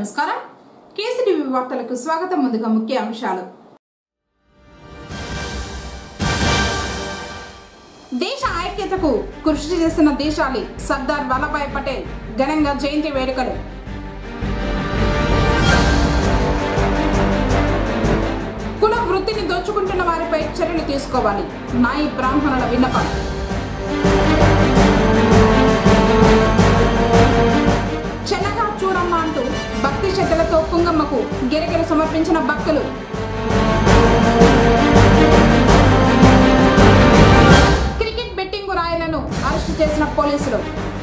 నమస్కారం కేసీటీవీ వార్తలకు స్వాగతం ముందుగా ముఖ్య అంశాలు దేశ ఐక్యతకు కృషి చేసిన దేశాలి సర్దార్ వల్లభాయ్ పటేల్ ఘనంగా జయంతి వేడుకలు కుల వృత్తిని దోచుకుంటున్న వారిపై చర్యలు తీసుకోవాలి నాయి బ్రాహ్మణుల విన్నపం చెన్నగా చూడమ్మ అంటూ భక్తి శ్రద్ధలతో కుంగమ్మకు గిరికలు సమర్పించిన భక్తులు క్రికెట్ బెట్టింగ్ రాయలను అరెస్టు చేసిన పోలీసులు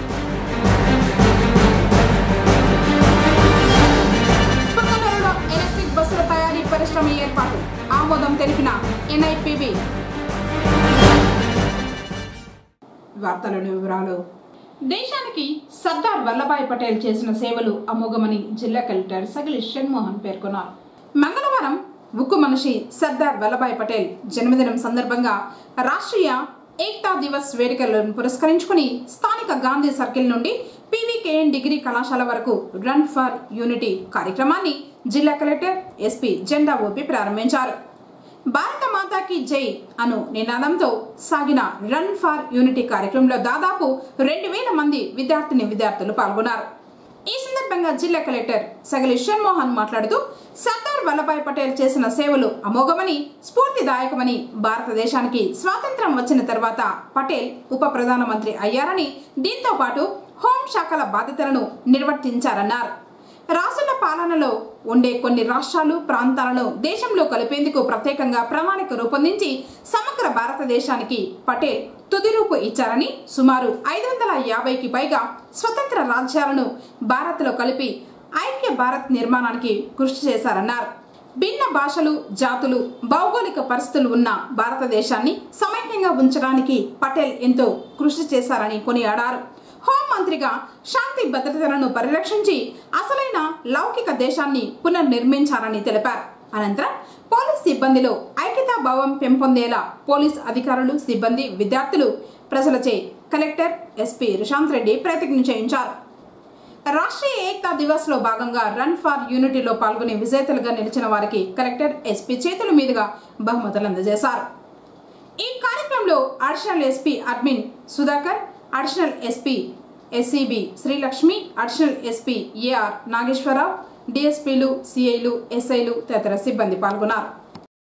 పొంగనూరులో ఎలక్ట్రిక్ బస్సుల తయారీ పరిశ్రమ ఏర్పాటు ఆమోదం తెలిపిన NIPB. వార్తలోని వివరాలు. దేశానికి సర్దార్ వల్లభాయ్ పటేల్ చేసిన సేవలు అమోఘమని జిల్లా కలెక్టర్ సగిలి షణ్మోహన్ పేర్కొన్నారు. మంగళవారం ఉక్కు మనిషి సర్దార్ వల్లభాయ్ పటేల్ జన్మదినం సందర్భంగా రాష్ట్రీయ ఏక్తా దివస్ వేడుకలను పురస్కరించుకుని స్థానిక గాంధీ సర్కిల్ నుండి PVKN డిగ్రీ కళాశాల వరకు రన్ ఫర్ యూనిటీ కార్యక్రమాన్ని జిల్లా కలెక్టర్ SP జెండా ఊపి ప్రారంభించారు. భారత మాతాకి జై అను నినాదంతో సాగిన రన్ ఫర్ యూనిటీ కార్యక్రమంలో దాదాపు 2000 మంది విద్యార్థులు పాల్గొన్నారు. ఈ సందర్భంగా జిల్లా కలెక్టర్ సగిలి షణ్మోహన్ మాట్లాడుతూ సర్దార్ వల్లభాయ్ పటేల్ చేసిన సేవలు అమోఘమని స్ఫూర్తిదాయకమని భారతదేశానికి స్వాతంత్ర్యం వచ్చిన తర్వాత పటేల్ ఉప ప్రధానమంత్రి అయ్యారని దీంతో పాటు హోంశాఖల బాధ్యతలను నిర్వర్తించారన్నారు. రాష్ట్రాల పాలనలో ఉండే కొన్ని రాష్ట్రాలు ప్రాంతాలను దేశంలో కలిపేందుకు ప్రత్యేకంగా ప్రణాళిక రూపొందించి సమగ్ర భారతదేశానికి పటేల్ తుది రూపు ఇచ్చారని సుమారు 550కి పైగా స్వతంత్ర రాజ్యాలను భారత్లో కలిపి ఐక్య భారత్ నిర్మాణానికి కృషి చేశారన్నారు. భిన్న భాషలు జాతులు భౌగోళిక పరిస్థితులు ఉన్న భారతదేశాన్ని సమైక్యంగా ఉంచడానికి పటేల్ ఎంతో కృషి చేశారని కొనియాడారు. హోంమంత్రిగా శాంతి భద్రతలను పరిరక్షించి అసలైన లౌకిక దేశాన్ని పునర్నిర్మించారని తెలిపారు. అనంతరం పోలీస్ సిబ్బందిలో ఐక్యతా భావం పెంపొందేలా పోలీస్ అధికారులు సిబ్బంది విద్యార్థులు ప్రజలచే కలెక్టర్ SP రుశాంత్ రెడ్డి ప్రతిజ్ఞ చేయించారు. రాష్ట్రీయ ఏక్తా దివస్ లో భాగంగా రన్ ఫర్ యూనిటీలో పాల్గొని విజేతలుగా నిలిచిన వారికి కలెక్టర్ SP చేతుల మీదుగా బహుమతులు అందజేశారు. ఈ కార్యక్రమంలో additional SP admin Sudhakar, additional SP SCB శ్రీలక్ష్మి, అడిషనల్ SP AR నాగేశ్వరరావు, DSPలు, CIలు, SIలు తదితర సిబ్బంది పాల్గొన్నారు.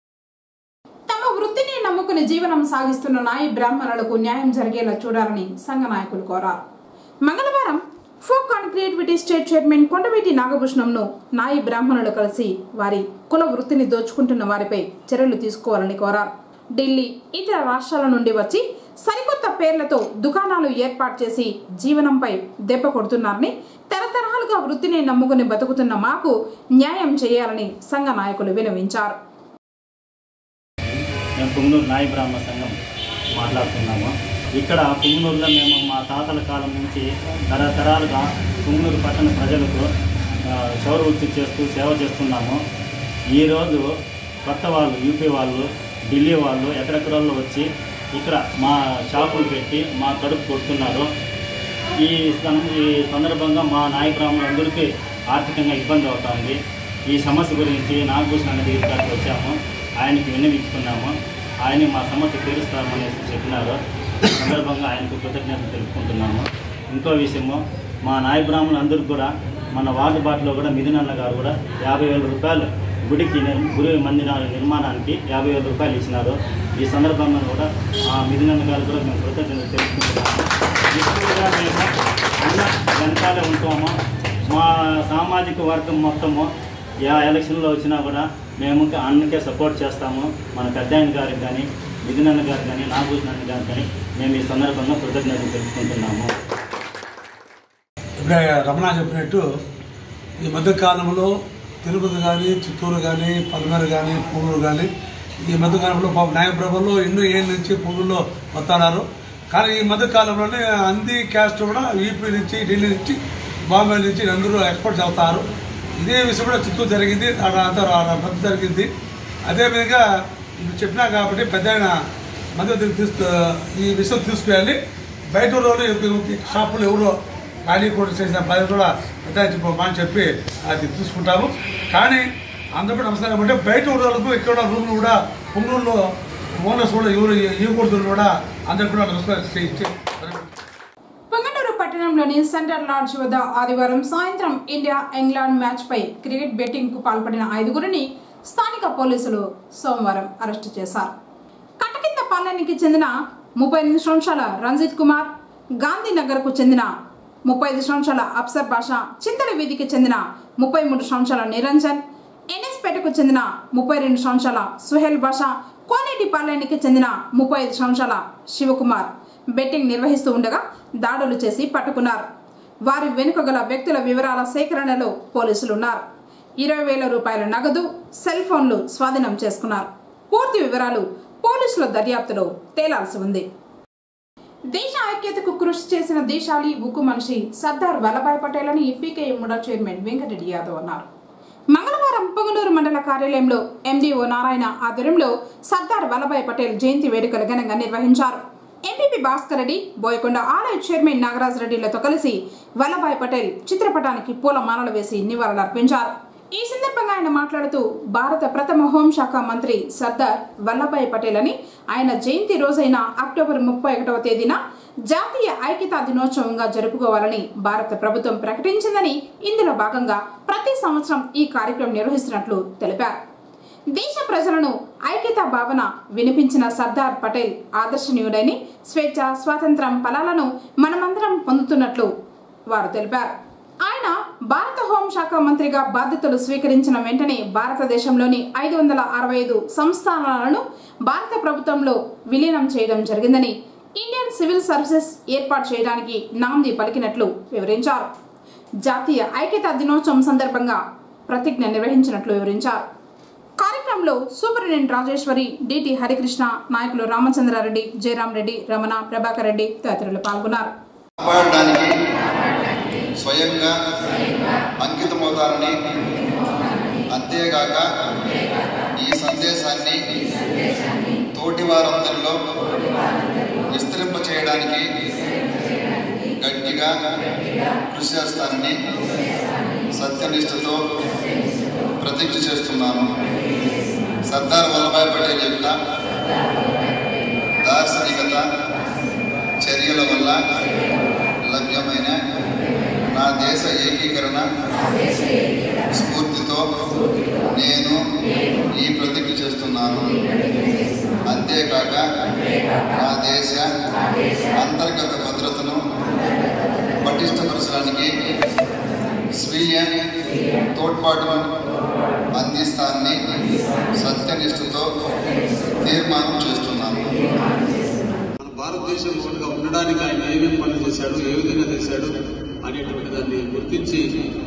తమ వృత్తిని నమ్ముకుని జీవనం సాగిస్తున్న నాయి బ్రాహ్మణులకు న్యాయం జరిగేలా చూడాలని సంఘ నాయకులు కోరారు. మంగళవారం folk and creativity state chairman Kondaveeti నాగభూషణంను నాయి బ్రాహ్మణులు కలిసి వారి కుల వృత్తిని దోచుకుంటున్న వారిపై చర్యలు తీసుకోవాలని కోరారు. ఢిల్లీ, ఇతర రాష్ట్రాల నుండి వచ్చి సరికొత్త పేర్లతో దుకాణాలు ఏర్పాటు చేసి జీవనంపై దెబ్బ కొడుతున్నారని, తరతరాలుగా వృత్తిని నమ్ముకుని బతుకుతున్న మాకు న్యాయం చేయాలని సంఘ నాయకులు విన్నవించారు. మేము పుంగనూరు నాయి బ్రాహ్మణ సంఘం మాట్లాడుతున్నాము. ఇక్కడ పుంగనూరులో మేము మా తాతల కాలం నుంచి తరతరాలుగా పుంగనూరు పట్టణ ప్రజలకు చౌర వృత్తి చేస్తూ సేవ చేస్తున్నాము. ఈరోజు కొత్త వాళ్ళు, యూపీ వాళ్ళు, ఢిల్లీ వాళ్ళు ఎక్కడెక్కడల్లో వచ్చి ఇక్కడ మా షాపులు పెట్టి మా కడుపు కొడుతున్నారు. ఈ సందర్భంగా మా నాయ బ్రాహ్మణులందరికీ ఆర్థికంగా ఇబ్బంది అవుతుంది. ఈ సమస్య గురించి నాగభూషణ అనే దగ్గరికి వచ్చాము. ఆయనకి విన్నవించుకున్నాము. ఆయన మా సమస్య తీరుస్తామనేసి చెప్పినారు. ఈ సందర్భంగా ఆయనకు కృతజ్ఞతలు తెలుపుకుంటున్నాము. ఇంకో విషయము, మా నాయ బ్రాహ్మణులందరికీ కూడా మన వార్డు బాటలో కూడా మిథునన్న గారు కూడా 50,000 రూపాయలు గుడి మందిరాల నిర్మాణానికి 50,000 రూపాయలు ఇచ్చినారు. ఈ సందర్భంగా కూడా మిథునన్న గారు కూడా మేము కృతజ్ఞతలు తెలుసుకుంటున్నాము. ఎక్కువగా మేము అన్న వెనకాలే ఉంటాము. మా సామాజిక వర్గం మొత్తము ఎలక్షన్లో వచ్చినా కూడా మేము అన్నకే సపోర్ట్ చేస్తాము. మన పెద్ద ఆయన గారికి కానీ, మిథునన్న గారికి కానీ, నాగభూషణ గారికి కానీ మేము ఈ సందర్భంగా కృతజ్ఞతలు తెలుసుకుంటున్నాము. ఇప్పుడే రమణ చెప్పినట్టు ఈ మధ్యకాలంలో తిరుపతి కానీ, చిత్తూరు కానీ, పల్మేరు కానీ, పూనూరు కానీ ఈ మధ్యకాలంలో నాయప్రభలో ఎన్నో ఏళ్ళ నుంచి పూనూరులో వస్తున్నారు. కానీ ఈ మధ్యకాలంలోనే అంది క్యాస్ట్ కూడా యూపీ నుంచి, ఢిల్లీ నుంచి, బాంబే నుంచి అందరూ ఎక్స్పోర్ట్ అవుతారు. ఇదే విషయం కూడా చిత్తూరు జరిగింది, పెద్ద జరిగింది. అదేవిధంగా ఇప్పుడు చెప్పినా కాబట్టి పెద్ద మధ్య ఈ విషయం తీసుకువెళ్ళి బయట షాపులు ఎవరో ఖాళీ కూడా చేసిన బాధ్యత కూడా అని చెప్పి అది తీసుకుంటాము. కానీ అందరూ కూడా నమస్కారం అంటే బయట ఊళ్ళకు ఇక్కడ రూమ్లు కూడా పుంగూరులో ఓనర్స్ కూడా ఎవరు ఇవ్వకూడదు కూడా అందరూ కూడా నమస్కారం. పొంగనూరు పట్టణంలోని సెంట్రల్ లాడ్జ్ వద్ద ఆదివారం సాయంత్రం ఇండియా ఇంగ్లాండ్ మ్యాచ్ పై క్రికెట్ బెట్టింగ్ కు పాల్పడిన 5గురిని స్థానిక పోలీసులు సోమవారం అరెస్టు చేశారు. కట్టకిందపాలెనికి చెందిన 38 సంవత్సరాల రంజిత్ కుమార్, గాంధీనగర్ కు చెందిన 35 సంవత్సరాల అఫ్సర్ బాషా, చింతల వీధికి చెందిన 33 సంవత్సరాల నిరంజన్, ఎన్ఎస్పేటకు చెందిన 32 సంవత్సరాల సుహేల్ బాషా, కోనేటిపాలెనికి చెందిన 35 సంవత్సరాల శివకుమార్ బెట్టింగ్ నిర్వహిస్తూ ఉండగా దాడులు చేసి పట్టుకున్నారు. వారి వెనుక గల వ్యక్తుల వివరాల సేకరణలో పోలీసులున్నారు. 20,000 రూపాయల నగదు, సెల్ ఫోన్లు స్వాధీనం చేసుకున్నారు. పూర్తి వివరాలు పోలీసుల దర్యాప్తులో తేలాల్సి ఉంది. దేశ ఐక్యతకు కృషి చేసిన దేశాలి ఉక్కు మనిషి సర్దార్ వల్లభాయ్ పటేల్ అని పీకేఎం ముడా చైర్మన్ వెంకటరెడ్డి యాదవ్ అన్నారు. మంగళవారం పొంగనూరు మండల కార్యాలయంలో ఎండీఓ నారాయణ ఆధ్వర్యంలో సర్దార్ వల్లభాయ్ పటేల్ జయంతి వేడుకలు ఘనంగా నిర్వహించారు. ఎంపీపీ భాస్కర్ రెడ్డి, బోయకొండ ఆలయ చైర్మన్ నాగరాజ్ రెడ్డిలతో కలిసి వల్లభాయ్ పటేల్ చిత్రపటానికి పూలమాలలు వేసి నివాళులర్పించారు. ఈ సందర్భంగా ఆయన మాట్లాడుతూ భారత ప్రథమ హోంశాఖ మంత్రి సర్దార్ వల్లభాయ్ పటేల్ అని ఆయన జయంతి రోజైన అక్టోబర్ 31వ తేదీన జాతీయ ఐక్యతా దినోత్సవంగా జరుపుకోవాలని భారత ప్రభుత్వం ప్రకటించిందని, ఇందులో భాగంగా ప్రతి సంవత్సరం ఈ కార్యక్రమం నిర్వహిస్తున్నట్లు తెలిపారు. దేశ ప్రజలను ఐక్యతా భావన వినిపించిన సర్దార్ పటేల్ ఆదర్శనీయుడని, స్వేచ్ఛ స్వాతంత్రం ఫలాలను మనమందరం పొందుతున్నట్లు వారు తెలిపారు. ఆయన భారత హోంశాఖ మంత్రిగా బాధ్యతలు స్వీకరించిన వెంటనే భారతదేశంలోని 565 సంస్థానాలను భారత ప్రభుత్వంలో విలీనం చేయడం జరిగిందని, ఇండియన్ సివిల్ సర్వీసెస్ ఏర్పాటు చేయడానికి నాంది పలికినట్లు వివరించారు. జాతీయ ఐక్యతా దినోత్సవం సందర్భంగా ప్రతిజ్ఞ నిర్వహించినట్లు వివరించారు. కార్యక్రమంలో సూపరింటెండెంట్ రాజేశ్వరి, డిటి హరికృష్ణ, నాయకులు రామచంద్రారెడ్డి, జయరాం రెడ్డి, రమణ, ప్రభాకర్ రెడ్డి తదితరులు పాల్గొన్నారు. స్వయంగా అంకితమవుతారని, అంతేగాక ఈ సందేశాన్ని తోటి వారందరిలో విస్తరింప చేయడానికి గట్టిగా కృషి చేస్తానని సత్యనిష్టతో ప్రతిజ్ఞ చేస్తున్నాను. సర్దార్ వల్లభాయ్ పటేల్ యొక్క దార్శనికత చర్యల వల్ల లభ్యమైన నా దేశ ఏకీకరణ స్ఫూర్తితో నేను ఈ ప్రతిజ్ఞ చేస్తున్నాను. అంతేకాక నా దేశ అంతర్గత భద్రతను పటిష్టపరచడానికి స్వీయ తోడ్పాటును అందిస్తానని సత్యనిష్టతో తీర్మానం చేస్తున్నాను. మన భారతదేశంలో ఉండడానికి ఆయన ఏమేమి పనులు చేశాడు, ఏ విధంగా చేశాడు అనేటువంటి దాన్ని గుర్తించి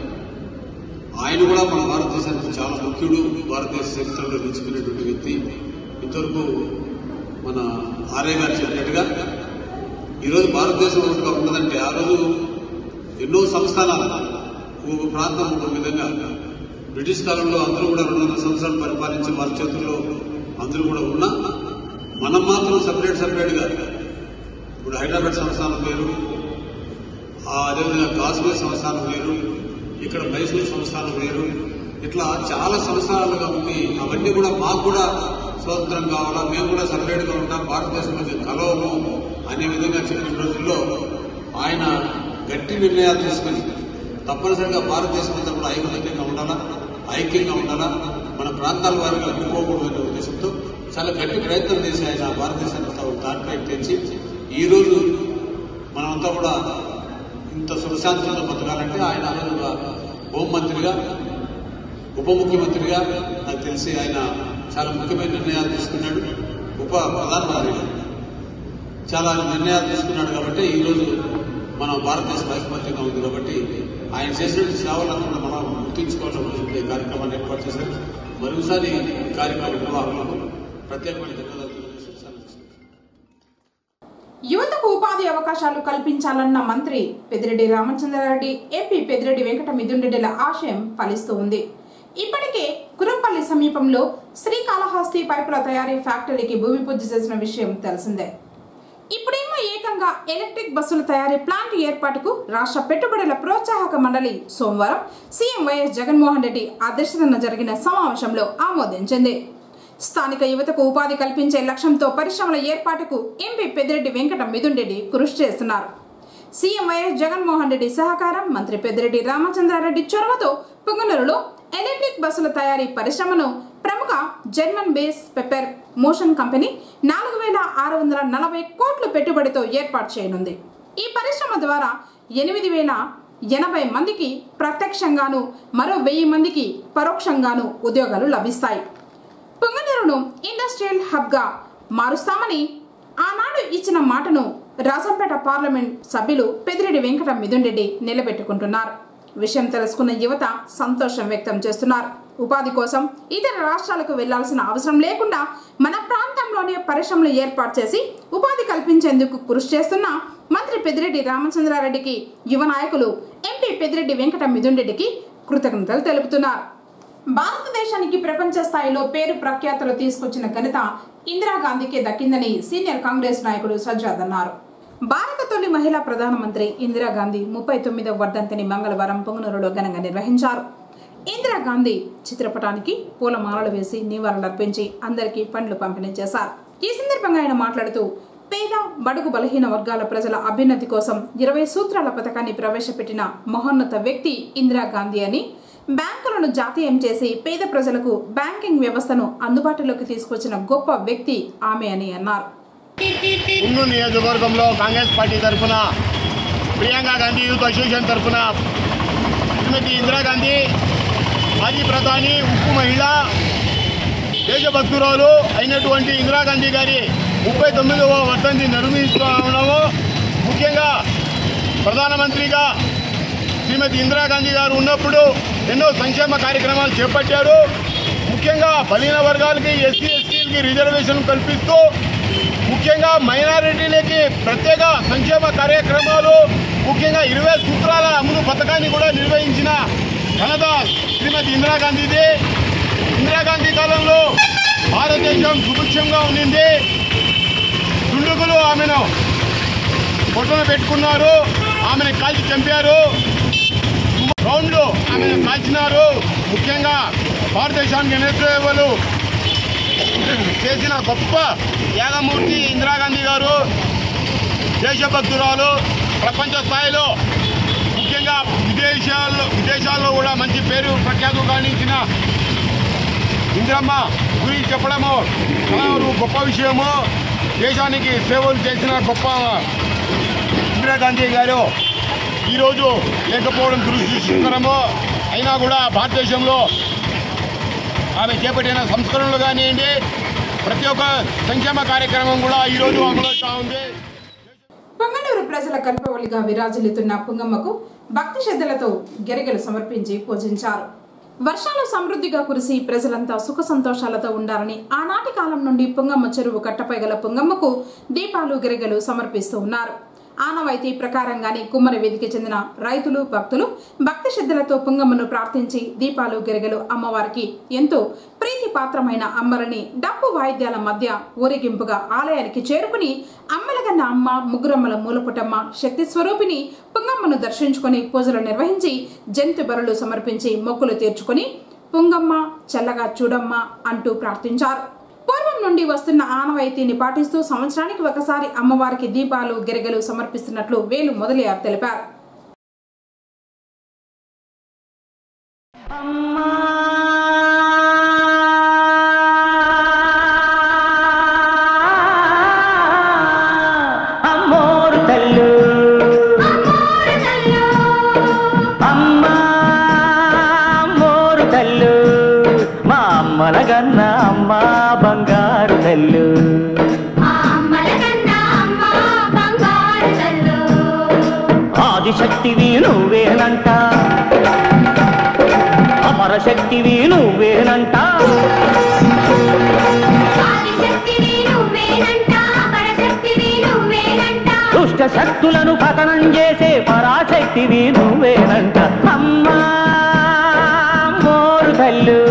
ఆయన కూడా మన భారతదేశానికి చాలా ముఖ్యుడు, భారతదేశ చరిత్రలో నిలిచిపోయినటువంటి వ్యక్తి. ఇంతవరకు మన ఆర్య గారు చెప్పినట్టుగా ఈరోజు భారతదేశం ఉన్నదంటే ఆ రోజు ఎన్నో సంస్థానాలు ఒక ప్రాంతం ఒక విధంగా బ్రిటిష్ కాలంలో అందరూ కూడా 200 సంవత్సరాలు పరిపాలించి వారి చేతుల్లో అందరూ కూడా ఉన్నా మనం మాత్రం సపరేట్గా ఇప్పుడు హైదరాబాద్ సంస్థానం వేరు, అదేవిధంగా కాశ్మీర్ సంస్థానం వేరు, ఇక్కడ మైసూరు సంస్థానం వేరు, ఇట్లా చాలా సంస్థానాలుగా ఉంది. అవన్నీ కూడా మాకు కూడా స్వతంత్రం కావాలా, మేము కూడా సపరేట్గా ఉంటాం, భారతదేశం మధ్య కలవము అనే విధంగా చెప్పిన రోజుల్లో ఆయన గట్టి నిర్ణయాలు తీసుకుని తప్పనిసరిగా భారతదేశం అంతా కూడా ఐక్యంగా ఉండాలా, మన ప్రాంతాల వారిగా విడిపోకూడదు అనే ఉద్దేశంతో చాలా గట్టి ప్రయత్నం చేసి ఆయన భారతదేశాన్ని తాటిపైకి తెచ్చి ఈరోజు మనమంతా కూడా ఇంత సుశాంతంగా బతకాలంటే ఆయన హోంమంత్రిగా, ఉప ముఖ్యమంత్రిగా నాకు తెలిసి ఆయన చాలా ముఖ్యమైన నిర్ణయాలు తీసుకున్నాడు. ఉప ప్రధానమంత్రిగా చాలా నిర్ణయాలు తీసుకున్నాడు కాబట్టి ఈరోజు మన భారతదేశం ఐకమత్యంగా ఉంది. కాబట్టి ఆయన చేసిన సేవలను కూడా మనం గుర్తించుకోవాలని ఈ కార్యక్రమాన్ని ఏర్పాటు చేశారు. మరోసారి ఈ కార్యక్రమ నిర్వాహకులకు ప్రత్యేకమైన ధన్యవాదాలు తెలియజేస్తున్నాను. యువతకు ఉపాధి అవకాశాలు కల్పించాలన్న మంత్రి పెద్దిరెడ్డి రామచంద్రారెడ్డి, ఎంపీ పెద్దిరెడ్డి వెంకట మిథున్ రెడ్డిల ఆశయం ఫలిస్తూ ఉంది. ఇప్పటికే కురంపల్లి సమీపంలో శ్రీకాళహస్తి పైపుల తయారీ ఫ్యాక్టరీకి భూమి పూజ చేసిన విషయం తెలిసిందే. ఇప్పుడేమో ఏకంగా వ్యాప్తంగా ఎలక్ట్రిక్ బస్సుల తయారీ ప్లాంట్ ఏర్పాటుకు రాష్ట్ర పెట్టుబడుల ప్రోత్సాహక మండలి సోమవారం సీఎం వైఎస్ జగన్మోహన్ రెడ్డి అధ్యక్షతన జరిగిన సమావేశంలో ఆమోదించింది. స్థానిక యువతకు ఉపాధి కల్పించే లక్ష్యంతో పరిశ్రమల ఏర్పాటుకు ఎంపీ పెద్దిరెడ్డి వెంకట మిథున్ రెడ్డి కృషి చేస్తున్నారు. సీఎం వైఎస్ జగన్మోహన్ రెడ్డి సహకారం, మంత్రి పెద్దిరెడ్డి రామచంద్రారెడ్డి చొరవతో పుంగనూరులో ఎలక్ట్రిక్ బస్సుల తయారీ పరిశ్రమను ప్రముఖ German base Pepper Motion company 4,640 కోట్ల పెట్టుబడితో ఏర్పాటు చేయనుంది. ఈ పరిశ్రమ ద్వారా 8,080 మందికి ప్రత్యక్షంగాను మరో 1000 మందికి పరోక్షంగాను ఉద్యోగాలు లభిస్తాయి. పుంగనూరును ఇండస్ట్రియల్ హబ్గా మారుస్తామని ఆనాడు ఇచ్చిన మాటను రాజంపేట పార్లమెంట్ సభ్యులు పెద్దిరెడ్డి వెంకట మిథున్ రెడ్డి నిలబెట్టుకుంటున్నారు. విషయం తెలుసుకున్న యువత సంతోషం వ్యక్తం చేస్తున్నారు. ఉపాధి కోసం ఇతర రాష్ట్రాలకు వెళ్లాల్సిన అవసరం లేకుండా మన ప్రాంతంలోనే పరిశ్రమలు ఏర్పాటు చేసి ఉపాధి కల్పించేందుకు కృషి చేస్తున్న మంత్రి పెద్దిరెడ్డి రామచంద్రారెడ్డికి యువ నాయకులు ఎంపీ పెద్దిరెడ్డి వెంకట మిథున్ రెడ్డికి కృతజ్ఞతలు తెలుపుతున్నారు. భారతదేశానికి ప్రపంచ స్థాయిలో పేరు ప్రఖ్యాతులు తీసుకొచ్చిన ఘనత ఇందిరాగాంధీకి దక్కిందని సీనియర్ కాంగ్రెస్ నాయకుడు సజ్జాద్ అన్నారు. భారత తొలి మహిళా ప్రధానమంత్రి ఇందిరాగాంధీ 39వ వర్ధంతిని మంగళవారం పుంగనూరులో ఘనంగా నిర్వహించారు. ఇందిరాగాంధీ చిత్రపటానికి పూలమాలలు వేసి నివాళులర్పించి అందరికీ పండ్లు పంపిణీ చేశారు. ఈ సందర్భంగా ఆయన మాట్లాడుతూ పేద బడుగు బలహీన వర్గాల ప్రజల అభ్యున్నతి కోసం 20 సూత్రాల పథకాన్ని ప్రవేశపెట్టిన మహోన్నత వ్యక్తి ఇందిరాగాంధీ అని, బ్యాంకులను జాతీయం చేసి పేద ప్రజలకు బ్యాంకింగ్ వ్యవస్థను అందుబాటులోకి తీసుకొచ్చిన గొప్ప వ్యక్తి ఆమె అని అన్నారు. పుంగనూరు నియోజకవర్గంలో కాంగ్రెస్ పార్టీ తరఫున ప్రియాంక గాంధీ యూత్ అసోసియేషన్ తరఫున శ్రీమతి ఇందిరాగాంధీ మాజీ ప్రధాని, ఉక్కు మహిళ, దేశభక్తురాలు అయినటువంటి ఇందిరాగాంధీ గారి 39వ వర్ధంతి నిర్వహిస్తున్నాము. ముఖ్యంగా ప్రధానమంత్రిగా శ్రీమతి ఇందిరాగాంధీ గారు ఉన్నప్పుడు ఎన్నో సంక్షేమ కార్యక్రమాలు చేపట్టారు. ముఖ్యంగా బలహీన వర్గాలకి, ఎస్సీ ఎస్టీలకి రిజర్వేషన్ కల్పిస్తూ ముఖ్యంగా మైనారిటీలకి ప్రత్యేక సంక్షేమ కార్యక్రమాలు, ముఖ్యంగా 20 సూత్రాల అమలు పథకాన్ని కూడా నిర్వహించిన ఘనత శ్రీమతి ఇందిరాగాంధీది. ఇందిరాగాంధీ కాలంలో భారతదేశం సుభిక్షంగా ఉండింది. దుండగులు ఆమెను పొట్టన పెట్టుకున్నారు, ఆమెను కాల్చి చంపారు, రౌండ్లు ఆమెను కాల్చినారు. ముఖ్యంగా భారతదేశానికి నేతలు చేసిన గొప్ప త్యాగమూర్తి ఇందిరాగాంధీ గారు. దేశభక్తురాలు, ప్రపంచ స్థాయిలో ముఖ్యంగా విదేశాల్లో కూడా మంచి పేరు ప్రఖ్యాతులు గావించిన ఇందిరమ్మ గురించి చెప్పడము గొప్ప విషయము. దేశానికి సేవలు చేసిన గొప్ప ఇందిరాగాంధీ గారు ఈరోజు లేకపోవడం దురదృష్టకరము. అయినా కూడా భారతదేశంలో ఆమె చేపట్టిన సంస్కరణలు కానివ్వండి, ప్రతి ఒక్క సంక్షేమ కార్యక్రమం కూడా ఈరోజు అమలవుతా ఉంది. పుంగనూరు ప్రజల కల్పవల్లిగా విరాజిల్లుతున్న పుంగమ్మకు భక్తి శ్రద్ధలతో గెరిగెలు సమర్పించి పూజించారు. వర్షాలు సమృద్ధిగా కురిసి ప్రజలంతా సుఖ సంతోషాలతో ఉండాలని ఆనాటి కాలం నుండి పుంగమ్మ చెరువు కట్టపై గల పుంగమ్మకు దీపాలు గెరిగెలు సమర్పిస్తూ ఉన్నారు. ఆనవాయితీ ప్రకారంగానే కుమ్మరి వీధికి చెందిన రైతులు, భక్తులు భక్తి శ్రద్ధలతో పుంగమ్మను ప్రార్థించి దీపాలు గెరిగెలు అమ్మవారికి ఎంతో ప్రీతి పాత్రమైన అమ్మలని డప్పు వాయిద్యాల మధ్య ఊరేగింపుగా ఆలయానికి చేరుకుని అమ్మలగన్న అమ్మ, ముగ్గురమ్మల మూలపుటమ్మ, శక్తి స్వరూపిణి పుంగమ్మను దర్శించుకుని పూజలు నిర్వహించి జంతు బలులు సమర్పించి మొక్కులు తీర్చుకుని పుంగమ్మ చల్లగా చూడమ్మ అంటూ ప్రార్థించారు. పూర్వం నుండి వస్తున్న ఆనవాయితీని పాటిస్తూ సంవత్సరానికి ఒకసారి అమ్మవారికి దీపాలు గెరిగెలు సమర్పిస్తున్నట్లు వేలు మొదలయ్యారు తెలిపారు. అమ్మలగన్న అమ్మ బంగారు తల్లు, ఆదిశక్తివి నువ్వేనంట, అమరశక్తివి నువ్వేనంట, దుష్ట శక్తులను పతనం చేసే పరాశక్తివి నువ్వేనంట. అమ్మా మోరు తల్లు,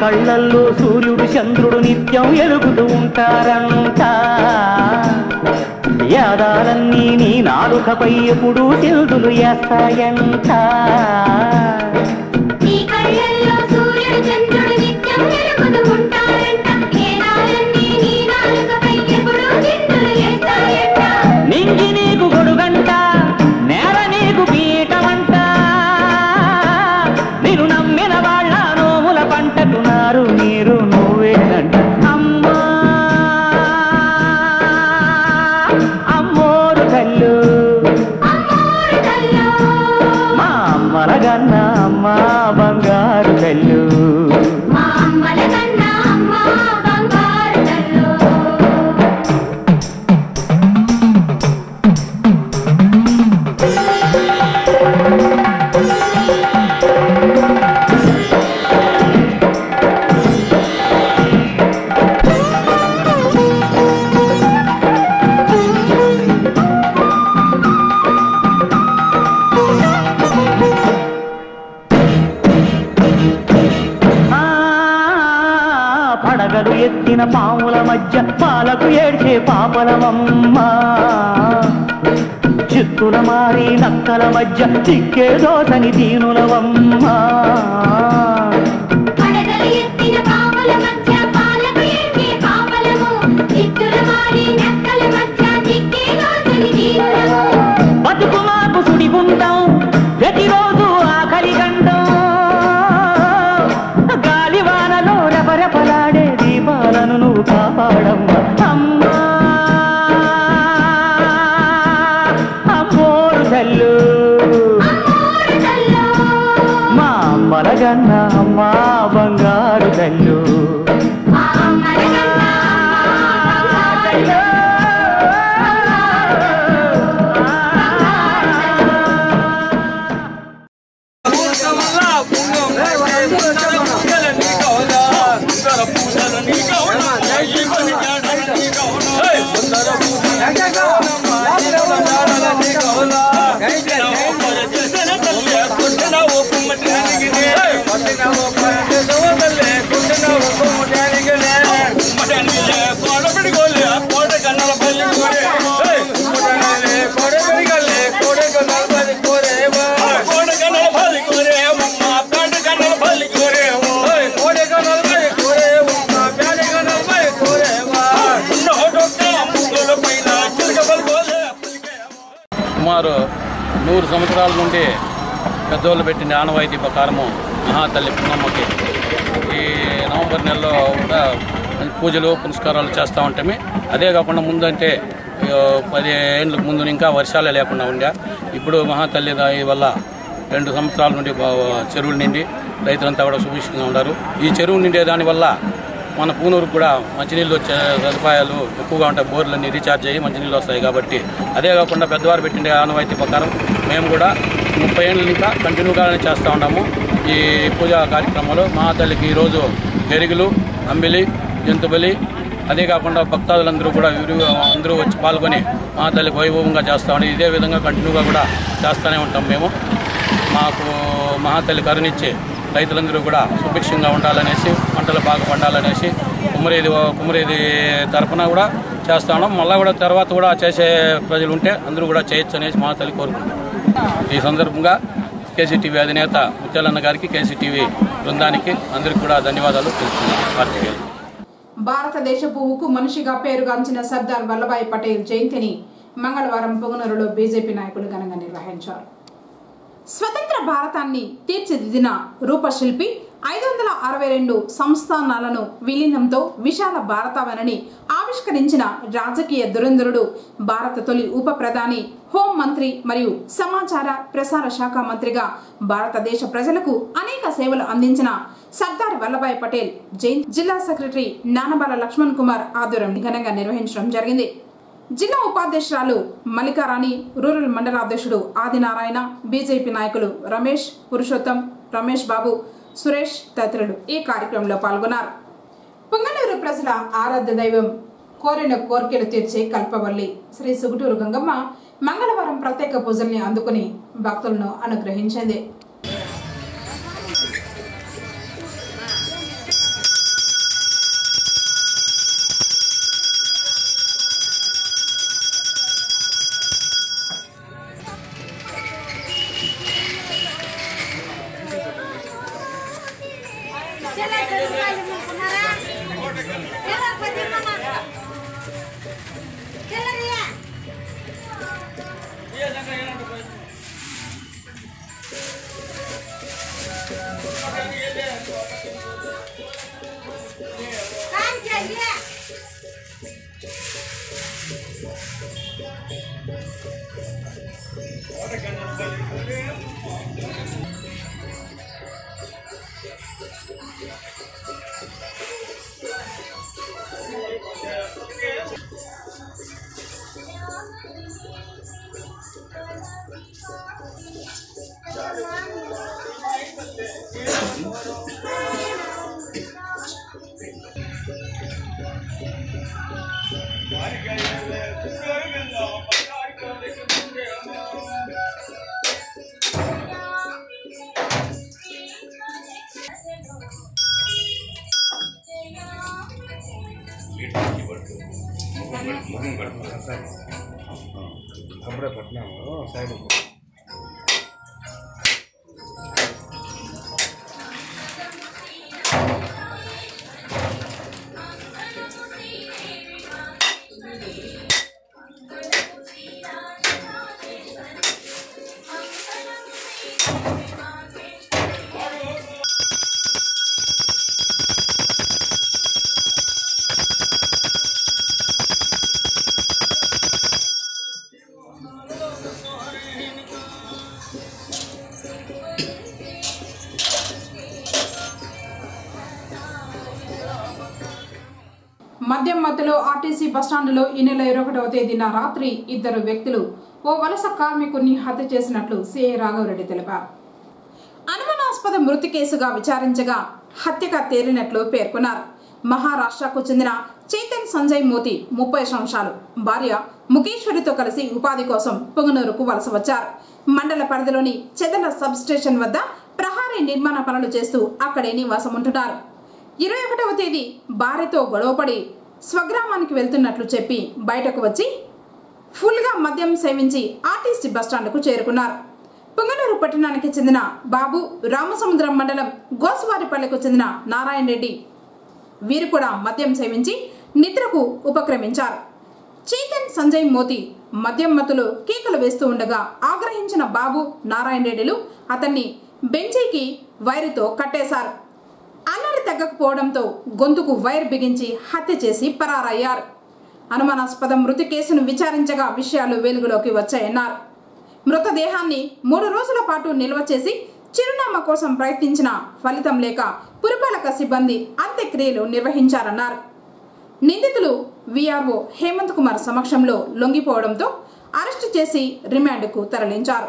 కళ్ళల్లో సూర్యుడు చంద్రుడు నిత్యం ఎలుగుతూ ఉంటారంట. యాదాలన్నీ నీ నాలుకపై ఎప్పుడు సిల్దులు వేస్తాయంట. నింగి నీకు గొడుగంట, నేల నీకు పీఠమంట. నిన్ను నమ్మిన వాళ్ళ నోముల పంటకు నారు నీరు నువ్వేనంట. అమ్మా అమ్మోరు కళ్ళు మా అమ్మలగన్న అమ్మ బంగారు కళ్ళు. పడగలు ఎత్తిన పాముల మధ్య పాలకు ఏడ్చే పాపలమమ్మ. చిత్తుల మారి నక్కల మధ్య చిక్కే దోసని దీనులవమ్మ. బతుకు మాకు సుడిగుండం ప్రతిరోజు ఆకలి గండం. గాలివానలో రెపరెపలాడే దీపాలను నువ్వు కాపాడమ్మా. అమ్మా అమ్మోరు తల్లు మా అమ్మలగన్న అమ్మ బంగారు తల్లు. సుమారు 100 సంవత్సరాల నుండి పెద్దోళ్ళు పెట్టిన ఆనవాయితీ ప్రకారము మహాతల్లి పున్నమ్మకి ఈ నవంబర్ నెలలో కూడా పూజలు పునస్కారాలు చేస్తూ ఉంటామే. అదే కాకుండా ముందంటే 10 ఏళ్ళ ముందు ఇంకా వర్షాలే లేకుండా ఉండే. ఇప్పుడు మహాతల్లి దాని వల్ల 2 సంవత్సరాల నుండి చెరువులు నిండి రైతులంతా కూడా సుభిక్షంగా ఉన్నారు. ఈ చెరువు నిండే దానివల్ల మన పూనూరుకు కూడా మంచినీళ్ళు వచ్చే సదుపాయాలు ఎక్కువగా ఉంటాయి. బోర్లన్నీ రీఛార్జ్ అయ్యి మంచినీళ్ళు వస్తాయి కాబట్టి. అదే కాకుండా పెద్దవారు పెట్టిన ఆనవాయితీ ప్రకారం మేము కూడా 30 ఏళ్ళు ఇంకా కంటిన్యూగానే చేస్తూ ఉన్నాము ఈ పూజా కార్యక్రమాలు. మహాతల్లికి ఈరోజు గెరుగులు, అంబిలి, జంతుబలి, అదే కాకుండా భక్తాదులందరూ కూడా అందరూ వచ్చి పాల్గొని మహాతల్లికి వైభవంగా చేస్తామని ఇదే విధంగా కంటిన్యూగా కూడా చేస్తూనే ఉంటాం మేము. మాకు మహాతల్లి కరుణించి రైతులందరూ కూడా సుభిక్షంగా ఉండాలనేసి, పంటలు బాగా పండాలనేసి కుమ్మరేది తరఫున కూడా చేస్తా ఉన్నాం. మళ్ళీ కూడా తర్వాత కూడా చేసే ప్రజలు ఉంటే అందరూ కూడా చేయొచ్చు అనేసి మా తల్లి కోరుకుంటాం. ఈ సందర్భంగా కేసీటీవీ అధినేత ముత్యాలన్న గారికి, కేసీటీవీ బృందానికి అందరికీ కూడా ధన్యవాదాలు తెలుపుతున్నాను. భారతదేశపు ఉక్కు మనిషిగా పేరుగాంచిన సర్దార్ వల్లభాయ్ పటేల్ జయంతిని మంగళవారం పొంగనూరులో బీజేపీ నాయకులు ఘనంగా నిర్వహించారు. స్వతంత్ర భారతాన్ని తీర్చిదిద్దిన రూపశిల్పి 562 సంస్థానాలను విలీనంతో విశాల భారతావనిని ఆవిష్కరించిన రాజకీయ దురంధరుడు, భారత తొలి ఉప ప్రధాని, హోం మంత్రి మరియు సమాచార ప్రసార శాఖ మంత్రిగా భారతదేశ ప్రజలకు అనేక సేవలు అందించిన సర్దార్ వల్లభాయ్ పటేల్ జయంతి జిల్లా సెక్రటరీ నానబాల లక్ష్మణ్ కుమార్ ఆధ్వర్యం ఘనంగా నిర్వహించడం జరిగింది. జిల్లా ఉపాధ్యక్షురాలు మల్లికారాణి, రూరల్ మండల అధ్యక్షుడు ఆదినారాయణ, బీజేపీ నాయకులు రమేష్, పురుషోత్తం, రమేష్ బాబు, సురేష్ తదితరులు ఈ కార్యక్రమంలో పాల్గొన్నారు. పొంగనూరు ప్రజల ఆరాధ్య దైవం, కోరిన కోరికలు తీర్చే కల్పవల్లి శ్రీ సుగుటూరు గంగమ్మ మంగళవారం ప్రత్యేక పూజల్ని అందుకుని భక్తులను అనుగ్రహించింది. మద్యం మత్తులో ఆర్టీసీ బస్టాండులో ఈ నెల 21వ తేదీన రాత్రి ఇద్దరు వ్యక్తులు ఓ వలస కార్మికుడిని హత్య చేసినట్లు సిఐ రాఘవరెడ్డి తెలిపారు. అనుమానాస్పద మృతి కేసుగా విచారించగా హత్యగా తేలినట్లు పేర్కొన్నారు. మహారాష్ట్రకు చెందిన చైతన్ సంజయ్ మోతి 30 సంవత్సరాలు భార్య ముఖేశ్వరితో కలిసి ఉపాధి కోసం పొంగనూరుకు వలస వచ్చారు. మండల పరిధిలోని చెదల సబ్ స్టేషన్ వద్ద ప్రహారీ నిర్మాణ పనులు చేస్తూ అక్కడే నివాసం ఉంటున్నారు. 21వ తేదీ భార్యతో గొడవపడి స్వగ్రామానికి వెళ్తున్నట్లు చెప్పి బయటకు వచ్చి ఫుల్గా మద్యం సేవించి ఆర్టీసీ బస్టాండ్కు చేరుకున్నారు. పొంగనూరు పట్టణానికి చెందిన బాబు, రామసముద్రం మండలం గోసువారిపల్లెకు చెందిన నారాయణ రెడ్డి వీరు కూడా మద్యం సేవించి నిద్రకు ఉపక్రమించారు. చైతన్ సంజయ్ మోతి మద్యం మత్తులో కేకలు వేస్తూ ఉండగా ఆగ్రహించిన బాబు, నారాయణ రెడ్డిలు అతన్ని బెంచీకి వైరుతో కట్టేశారు. అల్లరి తగ్గకపోవడంతో గొంతుకు వైర్ బిగించి హత్య చేసి పరారయ్యారు. అనుమానాస్పద మృతి కేసును విచారించగా విషయాలు వెలుగులోకి వచ్చాయన్నారు. మృతదేహాన్ని 3 రోజుల పాటు నిల్వ చేసి చిరునామా కోసం ప్రయత్నించిన ఫలితం లేక పురపాలక సిబ్బంది అంత్యక్రియలు నిర్వహించారన్నారు. నిందితులు విఆర్ఓ హేమంత్ కుమార్ సమక్షంలో లొంగిపోవడంతో అరెస్టు చేసి రిమాండ్కు తరలించారు.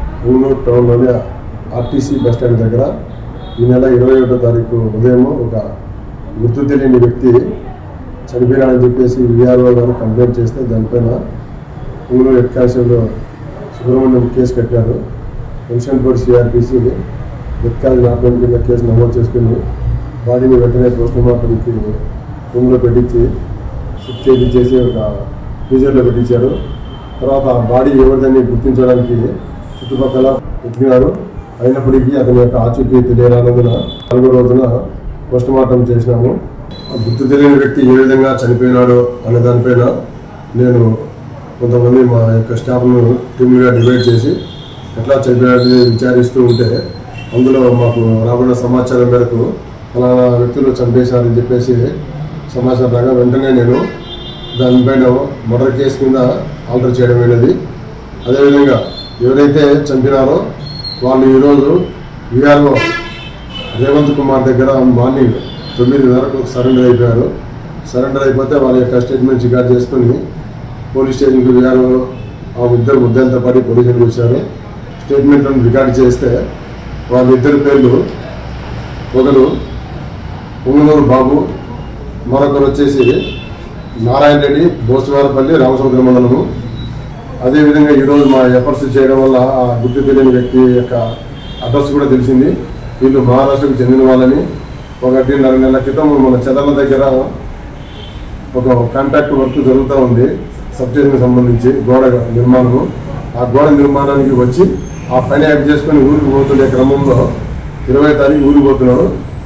ఆర్టీసీ బస్టాండ్ దగ్గర ఈ నెల 21వ తారీఖు ఉదయం ఒక గుర్తు తెలియని వ్యక్తి చనిపోయాడని చెప్పేసి విఆర్ఓ గారు కంప్లైంట్ చేస్తే దానిపైన Punganur head constable Subrahmanyam case కట్టారు. పెన్షన్పూర్ సిఆర్పిసి డెత్ కాజ్ నాట్ కింద కేసు నమోదు చేసుకుని బాడీని వెంటనే పోస్టుమార్టంకి రూమ్లో పెట్టించి షిఫ్ట్ చేసి ఒక ఫ్రీజర్లో పెట్టించారు. తర్వాత ఆ బాడీ ఎవరిదని గుర్తించడానికి చుట్టుపక్కల ఎదిగినారు. అయినప్పటికీ అతని యొక్క ఆచూకీ తెలియరానందున 4వ రోజున పోస్టుమార్టం చేసినాము. గుర్తు తెలియని వ్యక్తి ఏ విధంగా చనిపోయినాడు అనే దానిపైన నేను కొంతమంది మా యొక్క స్టాఫ్ను టీమ్గా డివైడ్ చేసి ఎట్లా చనిపోయినట్టు విచారిస్తూ ఉంటే అందులో మాకు రాబడిన సమాచారం మేరకు ఫలానా వ్యక్తులు చంపేశారని చెప్పేసి సమాచారం రాగా వెంటనే నేను దానిపైన మర్డర్ కేసు కింద ఆల్టర్ చేయడం అయినది. అదేవిధంగా ఎవరైతే చంపినారో వాళ్ళు ఈరోజు విఆర్ఓ రేవంత్ కుమార్ దగ్గర మార్నింగ్ 9:30 సరెండర్ అయిపోయారు. సరెండర్ అయిపోతే వాళ్ళ యొక్క స్టేట్మెంట్ రికార్డ్ చేసుకుని పోలీస్ స్టేషన్కి విఆర్ఓ ఆ ఇద్దరు ముద్దంతా పడి పోలీసులకు వచ్చారు. స్టేట్మెంట్లను రికార్డ్ చేస్తే వాళ్ళిద్దరి పేర్లు ఒకరు పొంగనూరు బాబు, మరొకరు వచ్చేసి నారాయణ రెడ్డి, బోసువారపల్లి, రామసముద్రం మండలము. అదేవిధంగా ఈరోజు మా ఎఫర్ట్స్ చేయడం వల్ల ఆ గుర్తు తెలియని వ్యక్తి యొక్క అడ్రస్ కూడా తెలిసింది. వీళ్ళు మహారాష్ట్రకు చెందిన వాళ్ళని 1.5 నెలల క్రితం మన చెదల దగ్గర ఒక కాంట్రాక్ట్ వర్క్ జరుగుతూ ఉంది సబ్స్టేషన్కి సంబంధించి గోడ నిర్మాణము. ఆ గోడ నిర్మాణానికి వచ్చి ఆ పని యాక్ట్ చేసుకుని ఊరికి పోతుండే క్రమంలో 20వ తారీఖు ఊరికి పోతున్నాడు.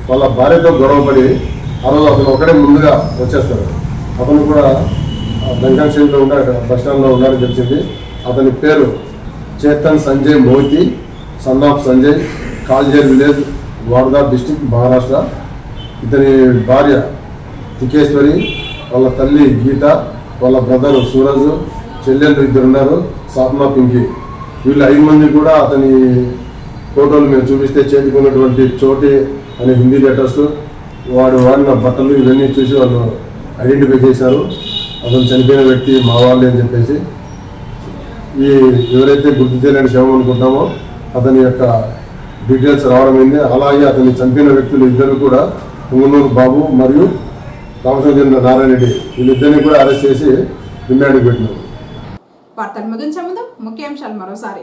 వాళ్ళ భార్యతో గొడవపడి ఆ రోజు అతను ఒకడే ముందుగా వచ్చేస్తాడు. అతను కూడా లంకాక్షేత్రంలో ఉన్నాడు, బస్ స్టాండ్లో ఉన్నాడని తెలిసింది. అతని పేరు Chetan Sanjay Moti, son of Sanjay, Kaljer village, Wardha district, Maharashtra. ఇతని భార్య తికేశ్వరి, వాళ్ళ తల్లి గీత, వాళ్ళ బ్రదర్ సూరజ్, చెల్లెళ్ళు 2 ఉన్నారు, సాప్నా, పింకీ. వీళ్ళు 5 మంది కూడా అతని ఫోటోలు మేము చూపిస్తే చేతికున్నటువంటి చోటి అనే హిందీ లెటర్స్, వాడు వాడిన బట్టలు ఇవన్నీ చూసి వాళ్ళు ఐడెంటిఫై చేశారు. అతను చనిపోయిన వ్యక్తి మా వాళ్ళే అని చెప్పేసి. ఈ ఎవరైతే గుర్తు తెలియని శవం అనుకుంటామో అతని యొక్క డీటెయిల్స్ రావడం అయింది. అలాగే అతన్ని చంపిన వ్యక్తులు 2 కూడా పుంగనూరు బాబు మరియు రామచంద్ర నారాయణ రెడ్డి, వీళ్ళిద్దరిని కూడా అరెస్ట్ చేసి రిమాండ్కి పెట్టినారు. వార్తలు ముగించే ముందు ముఖ్యాంశాలు మరోసారి.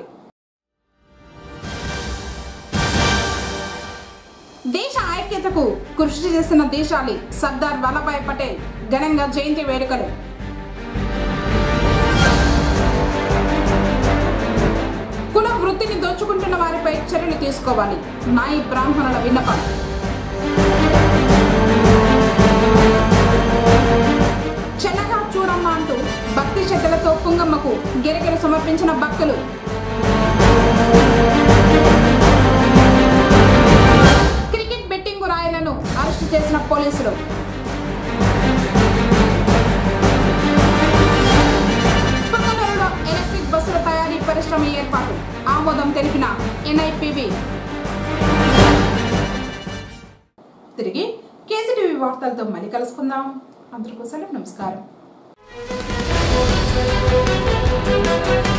దేశ ఐక్యతకు కృషి చేసిన దేశాలి సర్దార్ వల్లభాయ్ పటేల్ ఘనంగా జయంతి వేడుకలు. కుల వృత్తిని దోచుకుంటున్న వారిపై చర్యలు తీసుకోవాలి, నాయి బ్రాహ్మణుల విన్నపం. చెన్నగా చూడమ్మ అంటూ భక్తి శ్రద్ధలతో కుంగమ్మకు గిరగిర సమర్పించిన భక్తులు. క్రికెట్ బెట్టింగ్ రాయలను అరెస్టు చేసిన పోలీసులు. పుంగనూరులో ఎలక్ట్రిక్ బస్సుల తయారీ పరిశ్రమ ఏర్పాటు ఆమోదం తెలిపిన NIPB. తిరిగి కేసీటీవీ వార్తలతో మళ్ళీ కలుసుకుందాం. అందరికీ నమస్కారం.